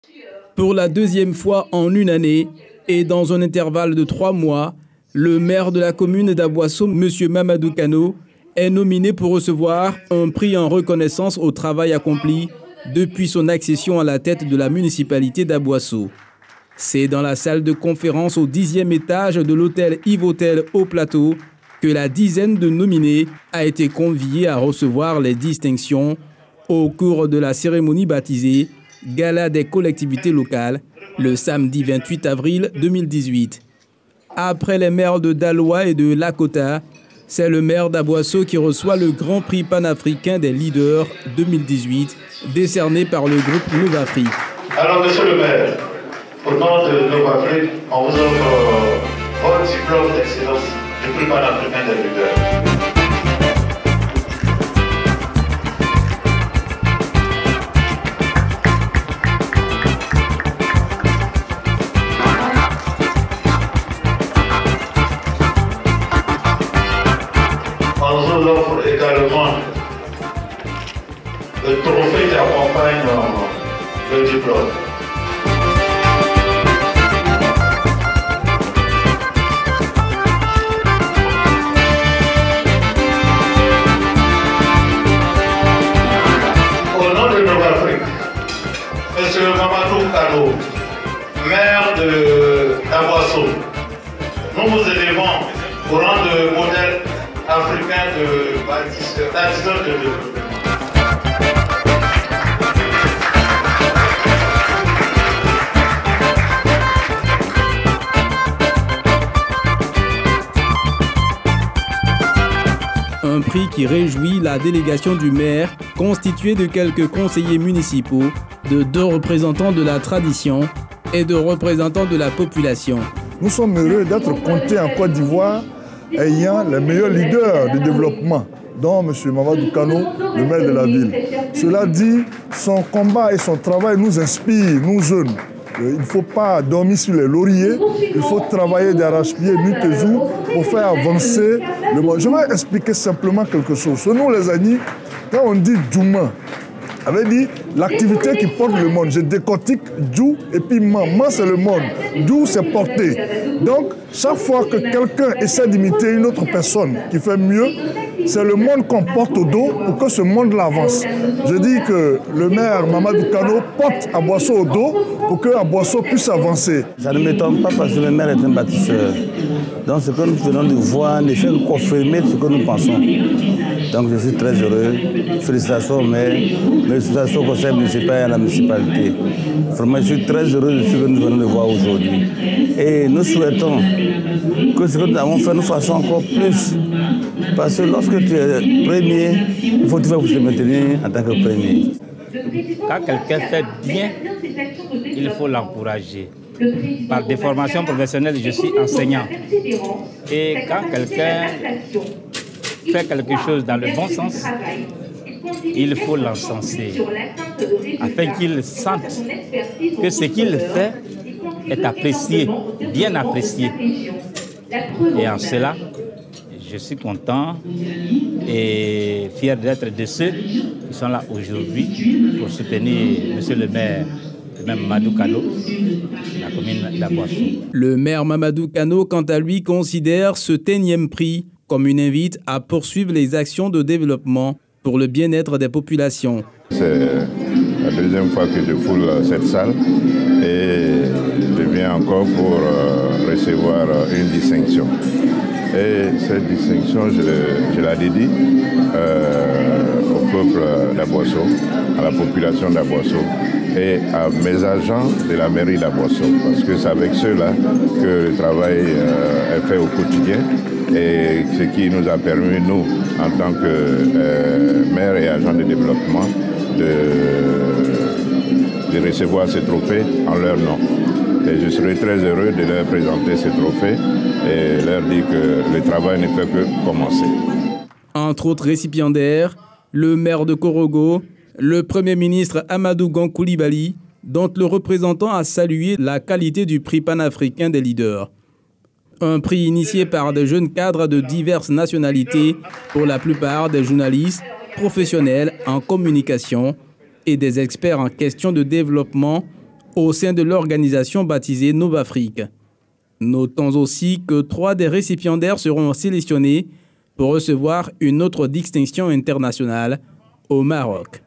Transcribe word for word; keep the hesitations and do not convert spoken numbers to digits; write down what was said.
Pour la deuxième fois en une année et dans un intervalle de trois mois, le maire de la commune d'Aboasso, M. Mamadou Kano, est nominé pour recevoir un prix en reconnaissance au travail accompli depuis son accession à la tête de la municipalité d'Aboasso. C'est dans la salle de conférence au dixième étage de l'hôtel Yves-Hôtel au Plateau que la dizaine de nominés a été conviée à recevoir les distinctions au cours de la cérémonie baptisée Gala des collectivités locales le samedi vingt-huit avril deux mille dix-huit. Après les maires de Daloa et de Lakota, c'est le maire d'Aboasso qui reçoit le Grand Prix panafricain des leaders deux mille dix-huit, décerné par le groupe Nova-Afrique. Alors, monsieur le maire, au nom de Nova-Afrique, on vous offre euh, votre diplôme d'excellence du prix panafricain des leaders. On vous offre également le trophée qui accompagne le diplôme. Au nom de Nova-Afrique, M. Mamadou Kano, maire d'Aboasso, nous vous élevons au rang de modèle africain de bâtisseur de développement. Un prix qui réjouit la délégation du maire, constituée de quelques conseillers municipaux, de deux représentants de la tradition et de représentants de la population. Nous sommes heureux d'être comptés en Côte d'Ivoire ayant les meilleurs leaders de développement, dont M. Mamadou Kano, le maire de la ville. Cela dit, son combat et son travail nous inspirent, nous jeunes. Il ne faut pas dormir sur les lauriers, il faut travailler d'arrache-pied nuit et jour pour faire avancer le monde. Je vais expliquer simplement quelque chose. Chez nous, les amis, quand on dit Djouma, avait dit l'activité qui porte le monde. Je décortique Djou et puis Man. Man, c'est le monde. Djou, c'est porter. Donc, chaque fois que quelqu'un essaie d'imiter une autre personne qui fait mieux, c'est le monde qu'on porte au dos pour que ce monde-là avance. Je dis que le maire Mamadou Kano porte Aboasso au dos pour que Aboasso puisse avancer. Ça ne m'étonne pas parce que le maire est un bâtisseur. Donc ce que nous venons de voir ne fait que confirmer ce que nous pensons. Donc je suis très heureux. Félicitations au maire, félicitations au conseil municipal et à la municipalité. Vraiment, je suis très heureux de ce que nous venons de voir aujourd'hui. Et nous souhaitons que ce que nous avons fait, nous fassions encore plus. Parce que lorsque tu es premier, il faut toujours se maintenir en tant que premier. Quand quelqu'un fait bien, il faut l'encourager. Par des formations professionnelles, je suis enseignant. Et quand quelqu'un fait quelque chose dans le bon sens, il faut l'encenser, afin qu'il sente que ce qu'il fait est apprécié, bien apprécié. Et en cela, je suis content et fier d'être de ceux qui sont là aujourd'hui pour soutenir M. le maire, même Mamadou Kano, la commune d'Aboasso. Le maire Mamadou Kano, quant à lui, considère ce énième prix comme une invite à poursuivre les actions de développement pour le bien-être des populations. C'est la deuxième fois que je foule cette salle et je viens encore pour recevoir une distinction. Et cette distinction, je, je la dédie euh, au peuple d'Aboasso, à la population d'Aboasso et à mes agents de la mairie d'Aboasso, parce que c'est avec ceux-là que le travail euh, est fait au quotidien et ce qui nous a permis, nous, en tant que euh, maire et agent de développement, de, de recevoir ces trophées en leur nom. Et je serai très heureux de leur présenter ces trophées et leur dire que le travail ne fait que commencer. Entre autres récipiendaires, le maire de Korogo, le Premier ministre Amadou Gon Coulibaly, dont le représentant a salué la qualité du prix panafricain des leaders. Un prix initié par des jeunes cadres de diverses nationalités, pour la plupart des journalistes, professionnels en communication et des experts en question de développement au sein de l'organisation baptisée Novafrique. Notons aussi que trois des récipiendaires seront sélectionnés pour recevoir une autre distinction internationale au Maroc.